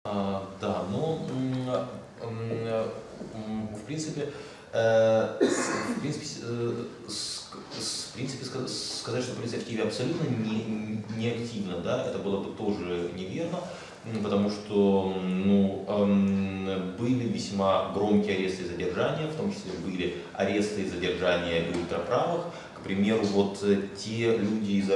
Да, ну, в принципе, в принципе сказать, что полиция в Киеве абсолютно не активна, да, это было бы тоже неверно, потому что ну, были весьма громкие аресты и задержания, в том числе были аресты и задержания ультраправых. К примеру, вот те люди из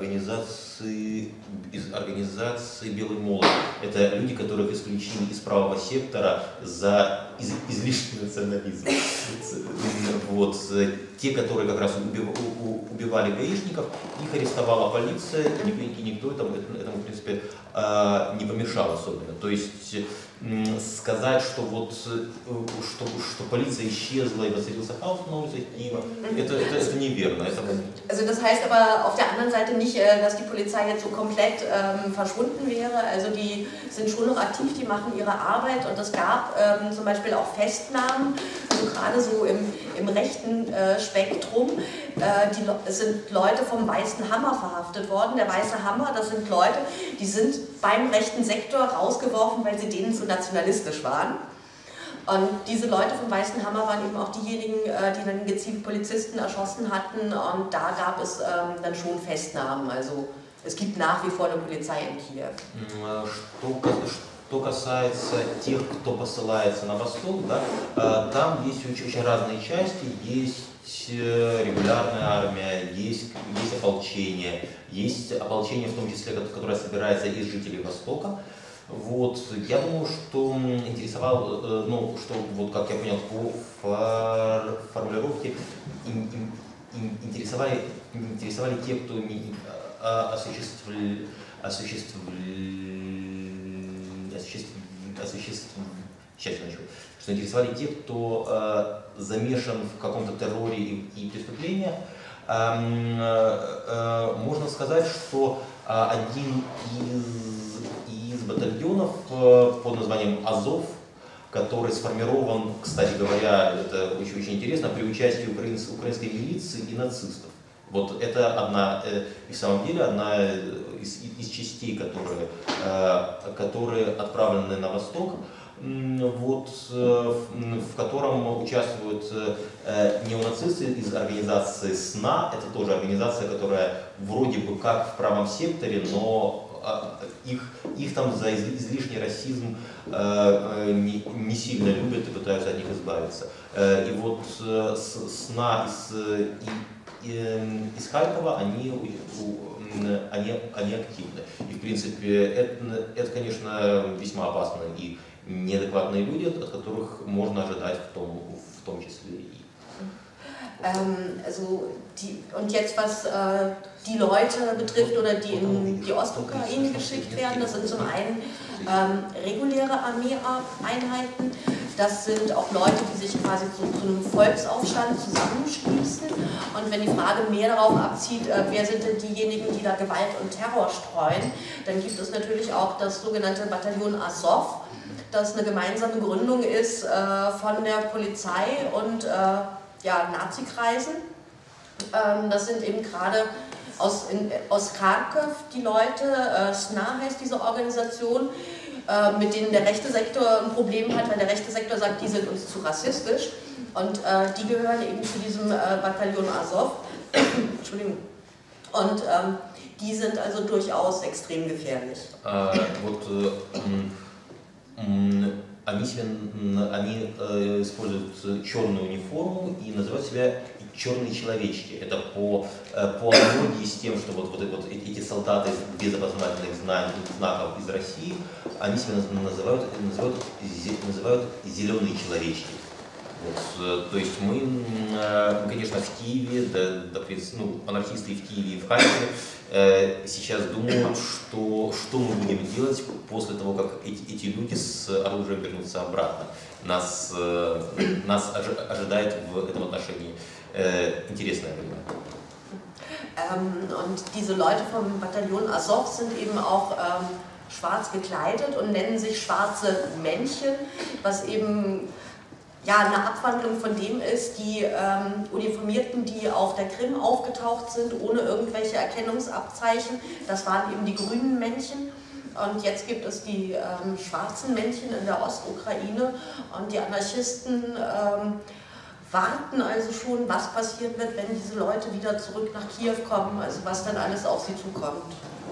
организации «Белый молот», это люди, которых исключили из правого сектора за излишний национализм. Вот. Те, которые как раз убивали гаишников, их арестовала полиция, и никто этому, в принципе, не помешал особенно. То есть сказать, что вот что полиция исчезла и воцарился хаос на улицах Киева, это неверно. Also das heißt aber auf der anderen Seite nicht, dass die Polizei jetzt so komplett verschwunden wäre. Also die sind schon noch aktiv, die machen ihre Arbeit und es gab zum Beispiel auch Festnahmen, also gerade so im rechten Spektrum. Es sind Leute vom Weißen Hammer verhaftet worden. Der Weiße Hammer, das sind Leute, die sind beim rechten Sektor rausgeworfen, weil sie denen zu nationalistisch waren. Und diese Leute vom Weißen Hammer waren eben auch diejenigen, die dann gezielt Polizisten erschossen hatten, und da gab es dann schon Festnahmen. Also es gibt nach wie vor eine Polizei in Kiew. Что касается тех, кто посылается на восток, да, там есть очень разные части, есть регулярная армия, есть ополчение в том числе, которое собирается из жителей Востока. Вот, я думаю, что интересовал, ну, что вот как я понял по формулировке, интересовали те, кто что интересовали те, кто замешан в каком-то терроре и преступлениях. Можно сказать, что один из батальонов под названием «Азов», который сформирован, кстати говоря, это очень интересно, при участии украинской милиции и нацистов. Вот это и в самом деле одна из частей, которые отправлены на восток, вот, в котором участвуют неонацисты из организации СНА. Это тоже организация, которая вроде бы как в правом секторе, но их там за излишний расизм не сильно любят и пытаются от них избавиться. И вот СНА из Харькова, они активны. И в принципе это, конечно, весьма опасно и неадеквatные люди, от которых можно ожидать в том числе и. Und jetzt was die Leute betrifft oder die in die Ostukraine geschickt werden, das sind zum einen reguläre Armeeeinheiten, das sind auch Leute, die sich quasi zu einem Volksaufstand zusammenschließen, und wenn die Frage mehr darauf abzieht, wer sind denn diejenigen, die da Gewalt und Terror streuen, dann gibt es natürlich auch das sogenannte Bataillon Azov, das eine gemeinsame Gründung ist von der Polizei und Nazi-Kreisen. Das sind eben gerade aus Kharkiv die Leute, SNA heißt diese Organisation, mit denen der rechte Sektor ein Problem hat, weil der rechte Sektor sagt, die sind uns zu rassistisch, und die gehören eben zu diesem Bataillon Azov. Entschuldigung. Und die sind also durchaus extrem gefährlich. Они используют черную униформу и называют себя черные человечки. Это по аналогии с тем, что вот эти солдаты без опознавательных знаков из России, они себя называют зеленые человечки. Вот, то есть мы, конечно, в Киеве, анархисты в Киеве и в Харькове сейчас думают, что мы будем делать после того, как эти люди с оружием вернутся обратно. Нас ожидает в этом отношении интересное время. Und diese Leute vom Bataillon Azov sind eben auch schwarz gekleidet und nennen sich schwarze Männchen, was eben eine Abwandlung von dem ist, die Uniformierten, die auf der Krim aufgetaucht sind, ohne irgendwelche Erkennungsabzeichen, das waren eben die grünen Männchen. Und jetzt gibt es die schwarzen Männchen in der Ostukraine und die Anarchisten warten also schon, was passieren wird, wenn diese Leute wieder zurück nach Kiew kommen, also was dann alles auf sie zukommt.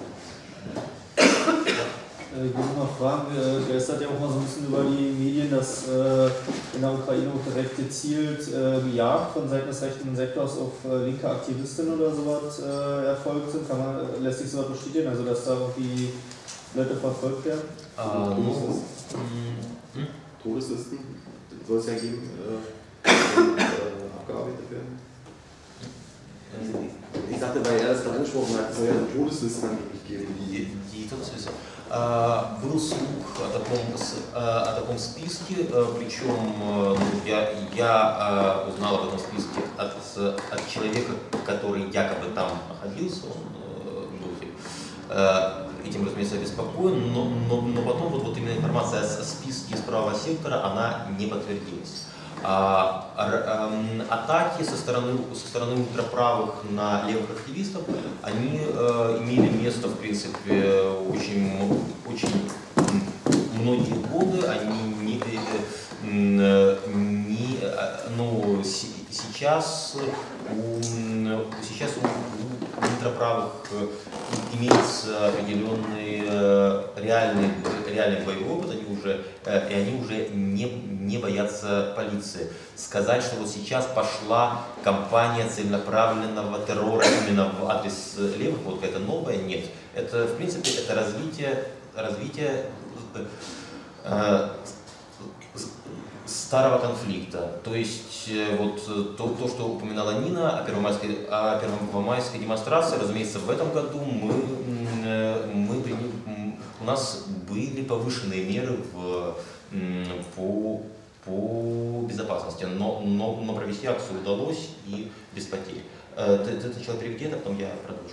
Ich will noch fragen, geistert ja auch mal so ein bisschen über die Medien, dass in der Ukraine auch direkt gezielt Jagd von Seiten des rechten Sektors auf linke Aktivistinnen oder sowas erfolgt sind. Lässt sich sowas bestätigen, also dass da irgendwie Leute verfolgt werden? Todeslisten soll es ja geben, abgearbeitet werden. Ich sagte, weil er das gerade angesprochen hat, es soll ja Todeslisten angeblich geben. Die Todesliste. Был слух о таком списке, причем я узнал об этом списке от человека, который якобы там находился, он был этим, разумеется, обеспокоен, но потом вот именно информация о списке из правого сектора, она не подтвердилась. Атаки со стороны ультраправых на левых активистов, они имели место, в принципе, очень многие годы. Они сейчас у ультраправых имеется определенный реальный боевой опыт, они уже не боятся полиции. Сказать, что вот сейчас пошла кампания целенаправленного террора именно в адрес левых, вот это новое, нет. Это, в принципе, это развитие старого конфликта. То есть вот то, что упоминала Нина о первомайской демонстрации, разумеется, в этом году у нас были повышенные меры по безопасности, но провести акцию удалось и без потерь. Ты сначала переведи, а потом я продолжу.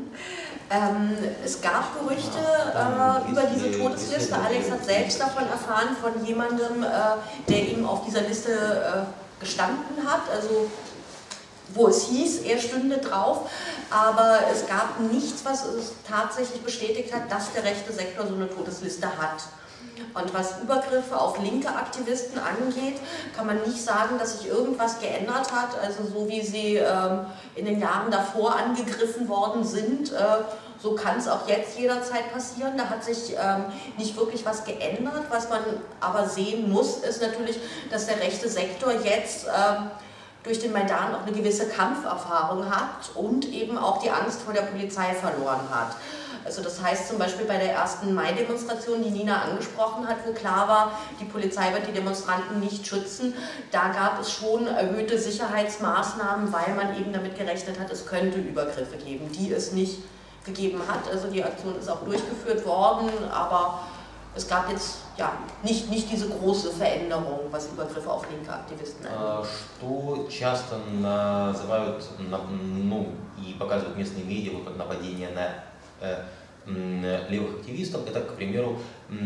Es gab Gerüchte über diese Todesliste. Alex hat selbst davon erfahren, von jemandem, der ihm auf dieser Liste gestanden hat, also wo es hieß, er stünde drauf, aber es gab nichts, was es tatsächlich bestätigt hat, dass der rechte Sektor so eine Todesliste hat. Und was Übergriffe auf linke Aktivisten angeht, kann man nicht sagen, dass sich irgendwas geändert hat. Also so wie sie in den Jahren davor angegriffen worden sind, so kann es auch jetzt jederzeit passieren. Da hat sich nicht wirklich was geändert. Was man aber sehen muss, ist natürlich, dass der rechte Sektor jetzt durch den Maidan auch eine gewisse Kampferfahrung hat und eben auch die Angst vor der Polizei verloren hat. Also das heißt zum Beispiel bei der ersten Mai-Demonstration, die Nina angesprochen hat, wo klar war, die Polizei wird die Demonstranten nicht schützen, da gab es schon erhöhte Sicherheitsmaßnahmen, weil man eben damit gerechnet hat, es könnte Übergriffe geben, die es nicht gegeben hat. Also die Aktion ist auch durchgeführt worden, aber es gab jetzt ja, nicht diese große Veränderung, was Übergriffe auf linke Aktivisten angeht. Что часто называют, и показывают местные медиа, вот как нападение на левых активистов, это, к примеру,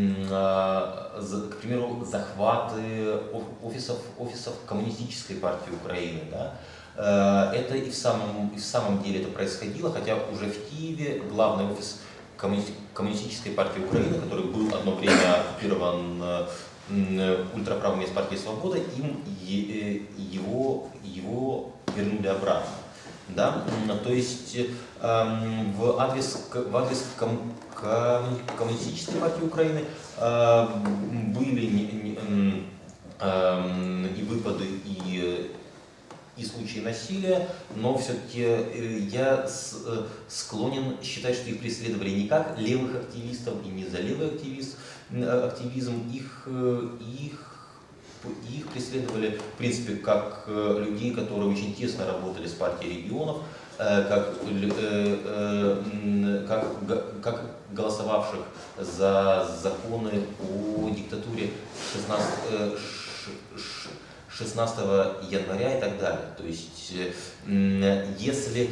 захваты офисов Коммунистической партии Украины. Да? Это и в самом деле это происходило, хотя уже в Киеве главный офис Коммунистической партии Украины, который был одно время оккупирован ультраправыми из партии «Свобода», его вернули обратно. Да? То есть в адрес Коммунистической партии Украины были и выпады, и случаи насилия, но все-таки я склонен считать, что их преследовали не как левых активистов и не за левый активизм, их преследовали, в принципе, как людей, которые очень тесно работали с партией регионов, как голосовавших за законы о диктатуре 16 января и так далее. То есть, если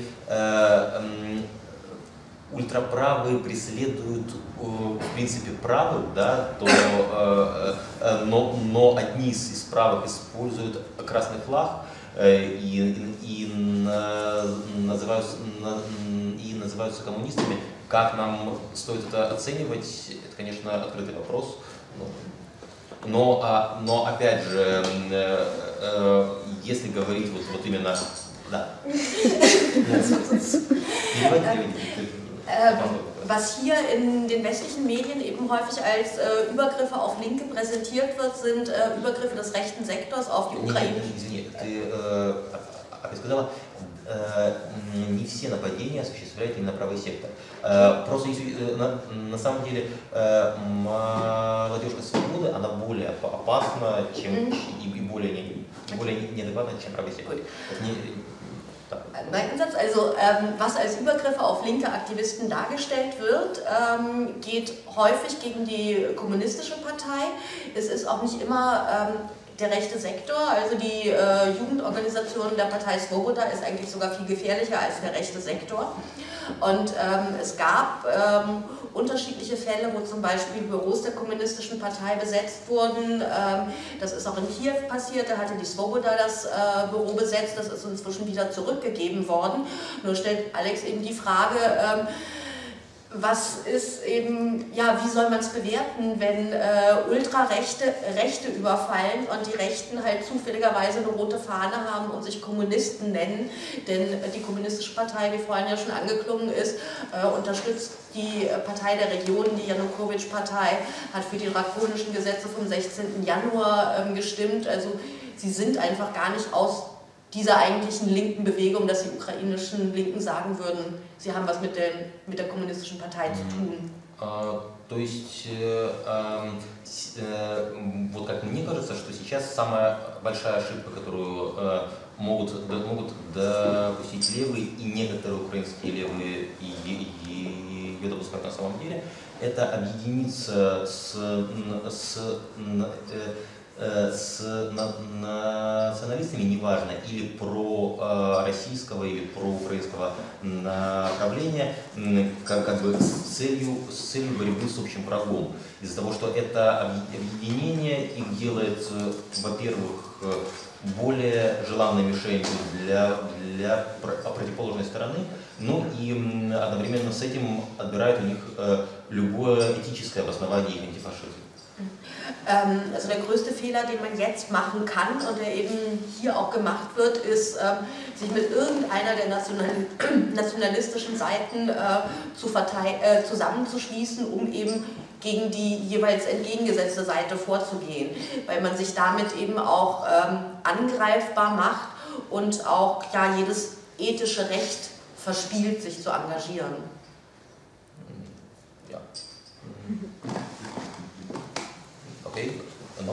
ультраправые преследуют, в принципе, правых, да, то, но одни из правых используют красный флаг и называются коммунистами, Как нам стоит это оценивать, это, конечно, открытый вопрос. Но опять же, если говорить вот именно... Да. Was hier in den westlichen Medien eben häufig als Übergriffe auf Linke präsentiert wird, sind Übergriffe des rechten Sektors auf die Ukraine. Извини, ты сказала, не все нападения осуществляет именно правый сектор. Просто на самом деле молодежка свободы, она более опасна, чем и более неадекватна, чем правый сектор. Nein, also was als Übergriffe auf linke Aktivisten dargestellt wird, geht häufig gegen die kommunistische Partei. Es ist auch nicht immer der rechte Sektor, also die Jugendorganisation der Partei Svoboda ist eigentlich sogar viel gefährlicher als der rechte Sektor. Und es gab unterschiedliche Fälle, wo zum Beispiel Büros der kommunistischen Partei besetzt wurden. Das ist auch in Kiew passiert, da hatte die Svoboda das Büro besetzt, das ist inzwischen wieder zurückgegeben worden. Nur stellt Alex eben die Frage, was ist eben, ja, wie soll man es bewerten, wenn Rechte überfallen und die Rechten halt zufälligerweise eine rote Fahne haben und sich Kommunisten nennen, denn die kommunistische Partei, wie vorhin ja schon angeklungen ist, unterstützt die Partei der Region, die Janukowitsch-Partei, hat für die drakonischen Gesetze vom 16. Januar gestimmt, also sie sind einfach gar nicht aus dieser eigentlichen linken Bewegung, dass die ukrainischen Linken sagen würden, sie haben was mit der kommunistischen Partei zu tun. То есть, вот как мне кажется, что сейчас самая большая ошибка, которую могут допустить левые и некоторые украинские левые ее допускают на самом деле, это объединиться с националистами, неважно, или про-российского, или про-украинского направления, как бы с целью борьбы с общим врагом. Из-за того, что это объединение их делает, во-первых, более желанной мишенью для противоположной стороны, ну и одновременно с этим отбирает у них любое этическое обоснование их антифашизма. Also der größte Fehler, den man jetzt machen kann und der eben hier auch gemacht wird, ist, sich mit irgendeiner der nationalistischen Seiten zusammenzuschließen, um eben gegen die jeweils entgegengesetzte Seite vorzugehen, weil man sich damit eben auch angreifbar macht und auch ja, jedes ethische Recht verspielt, sich zu engagieren. Ja. Okay, noch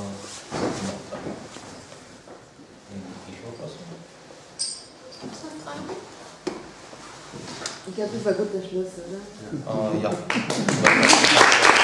еще вопросы? Gibt es noch Fragen? Ich glaube, das war gut der Schluss, oder? Ja.